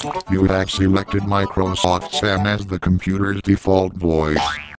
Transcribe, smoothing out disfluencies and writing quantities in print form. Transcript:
You have selected Microsoft Sam as the computer's default voice.